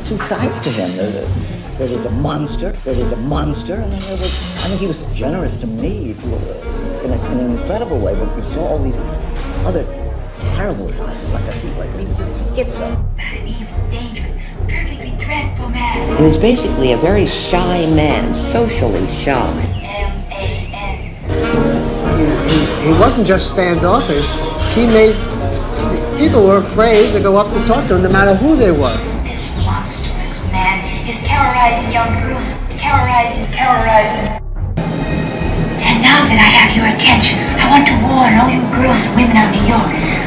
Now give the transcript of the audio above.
two sides to him. There was the monster, and then there was, I mean, he was generous to me in an incredible way, but you saw all these other terrible sides of like he was a schizo. An evil, dangerous, perfectly dreadful man. He was basically a very shy man, socially shy. M-A-N. He wasn't just standoffish. He made people were afraid to go up to talk to him, no matter who they were. This monstrous man is terrorizing young girls, terrorizing. And now that I have your attention, I want to warn all you girls and women of New York